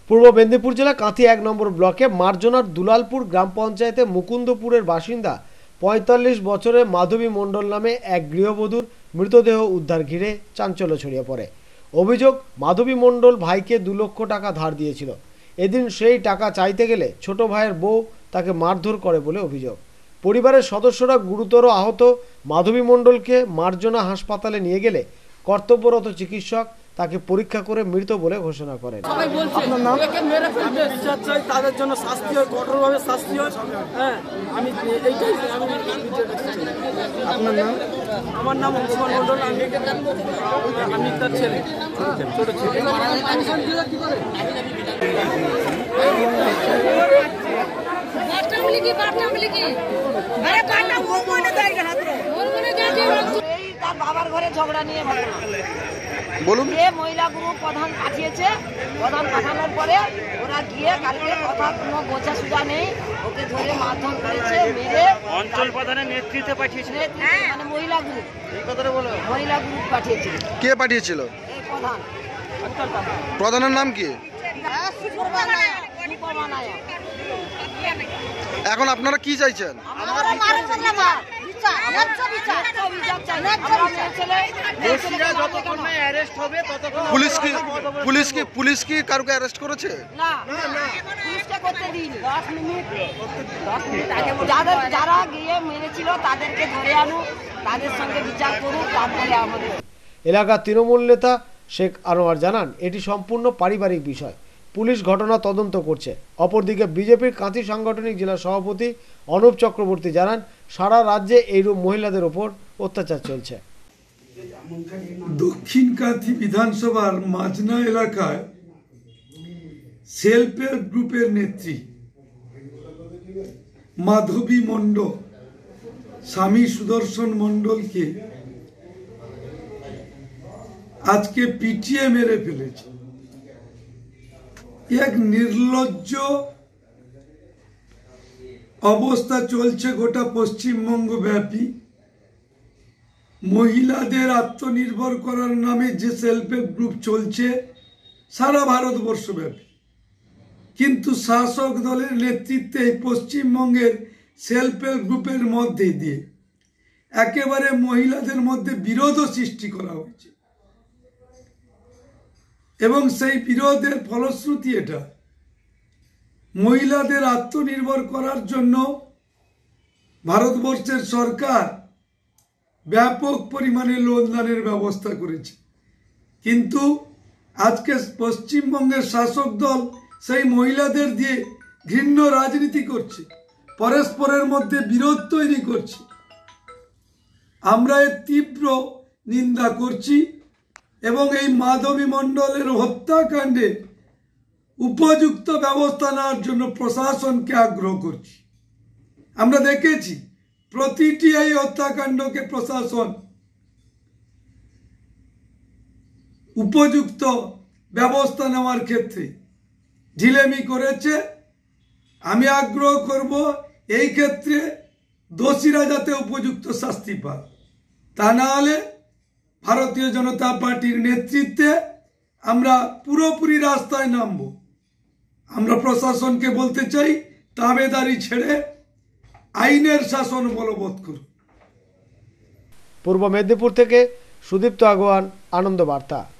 পূর্ব মেদিনীপুর জেলা কাঁথি ১ নম্বর ব্লকে মার্জনার দুলালপুর গ্রাম পঞ্চায়েতে মুকুন্দপুরের বাসিন্দা ৪৫ বছরের মাধবী মণ্ডল নামে এক গৃহবধূর মৃতদেহ উদ্ধার ঘিরে চাঞ্চল্য ছড়িয়ে পড়ে। অভিযোগ, মাধবী মণ্ডল ভাইকে ২ লক্ষ টাকা ধার দিয়েছিল। এদিন সেই টাকা চাইতে গেলে ছোট ভাইয়ের বউ তাকে মারধর করে বলে অভিযোগ। পরিবারের সদস্যরা গুরুতর আহত মাধবী মণ্ডলকে মার্জনা হাসপাতালে নিয়ে গেলে কর্তব্যরত চিকিৎসক তাকে পরীক্ষা করে মৃত বলে ঘোষণা করেন। তাদের জন্য শাস্তি হয়, কঠোরভাবে শাস্তি হয়। হ্যাঁ, আপনার নাম? আমার নাম অংশুমান মণ্ডল, আমি তার ছেলে, ছোট ছেলে। তার বাবার ঘরে ঝগড়া নিয়ে বলুন, মহিলা গ্রুপ প্রধান পাঠিয়েছে। প্রধান পাঠানোর পরে ওরা গিয়ে কালকে কথা কোনো বোঝা সুঝা নেই, ওকে ধরে মারধর করেছে, মেরে অঞ্চল প্রধানের নেতৃত্বে পাঠিয়েছে। মানে মহিলা গ্রুপ, এই কথাটা বলো, মহিলা গ্রুপ পাঠিয়েছে। কে পাঠিয়েছিল? এই প্রধান। প্রধানের নাম কি? এখন আপনারা কি চাইছেন? পুলিশ কি কারোকে অ্যারেস্ট করেছে? যারা গিয়ে মেরেছিল তাদেরকে ধরে আনুক, তাদের সঙ্গে বিচার করুক, তারপরে আমাদের। এলাকার তৃণমূল নেতা শেখ আনোয়ার জানান, এটি সম্পূর্ণ পারিবারিক বিষয়। পুলিশ ঘটনা তদন্ত করছে। অপরদিকে বিজেপির কাঁথি সাংগঠনিক জেলা সভাপতি অনুপ চক্রবর্তী জানান, সারা রাজ্যে এইরূপ মহিলাদের ওপর অত্যাচার চলছে। দক্ষিণ কাঁথি বিধানসভার মাজনা এলাকায় সেলফ হেল্প গ্রুপের নেত্রী মাধবী মণ্ডল স্বামী সুদর্শন মণ্ডলকে আজকে পিটিয়ে মেরে ফেলেছে। এক নির্লজ্জ অবস্থা চলছে গোটা পশ্চিমবঙ্গ ব্যাপী। মহিলাদের আত্মনির্ভর করার নামে যে সেলফ হেল্প গ্রুপ চলছে সারা ভারতবর্ষ ব্যাপী, কিন্তু শাসক দলের নেতৃত্বে পশ্চিমবঙ্গের সেলফ হেল্প গ্রুপের মধ্যে দিয়ে একেবারে মহিলাদের মধ্যে বিরোধ সৃষ্টি করা হয়েছে এবং সেই বিরোধের ফলশ্রুতি এটা। মহিলাদের আত্মনির্ভর করার জন্য ভারতবর্ষের সরকার ব্যাপক পরিমাণে লোন দানের ব্যবস্থা করেছে, কিন্তু আজকে পশ্চিমবঙ্গের শাসক দল সেই মহিলাদের দিয়ে ঘৃণ্য রাজনীতি করছে, পরস্পরের মধ্যে বিরোধ তৈরি করছে। আমরা এর তীব্র নিন্দা করছি এবং এই মাধবী মণ্ডলের হত্যাকাণ্ডে উপযুক্ত ব্যবস্থা নেওয়ার জন্য প্রশাসনকে আগ্রহ করছি। আমরা দেখেছি প্রতিটি এই হত্যাকাণ্ডকে প্রশাসন উপযুক্ত ব্যবস্থা নেওয়ার ক্ষেত্রে ঢিলেমি করেছে। আমি আগ্রহ করব এই ক্ষেত্রে দোষীরা যাতে উপযুক্ত শাস্তি পায়, তা না হলে ভারতীয় জনতা পার্টির নেতৃত্বে আমরা পুরোপুরি রাস্তায় নামব। আমরা প্রশাসনকে বলতে চাই, তাবেদারি ছেড়ে আইনের শাসন বলবৎ করুন। পূর্ব মেদিনীপুর থেকে সুদীপ্ত আগোয়ান, আনন্দ বার্তা।